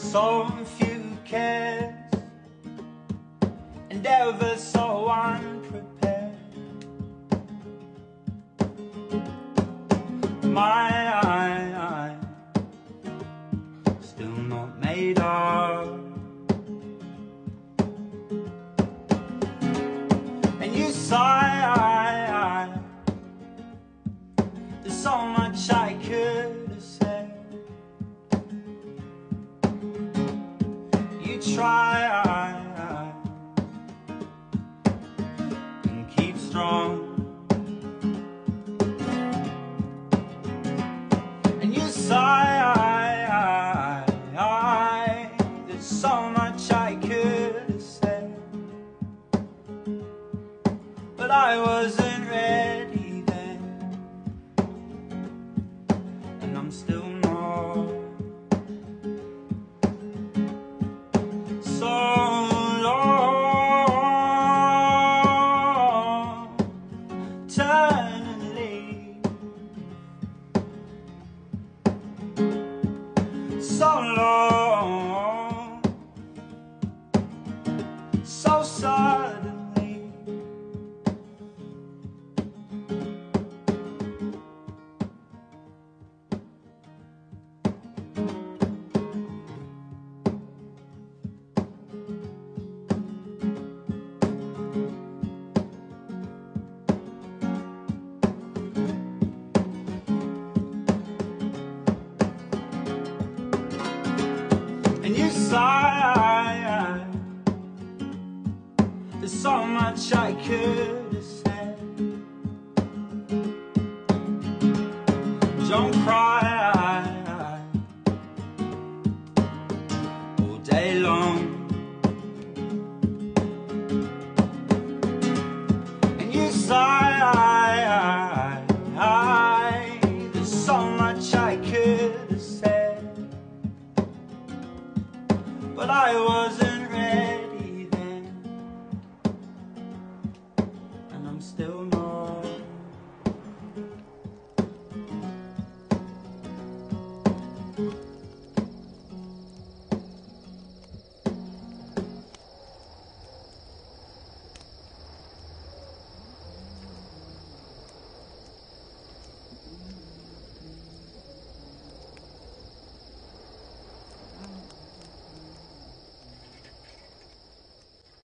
so few cares, and ever so unprepared. My eye, still not made up. And you sigh, there's so much I could have said. You try and keep strong, and you sigh, there's so much I could have said, but I wasn't ready then, and I'm still not. So long, turn and leave. So long, so suddenly. And you sigh, there's so much I could have said. Don't cry.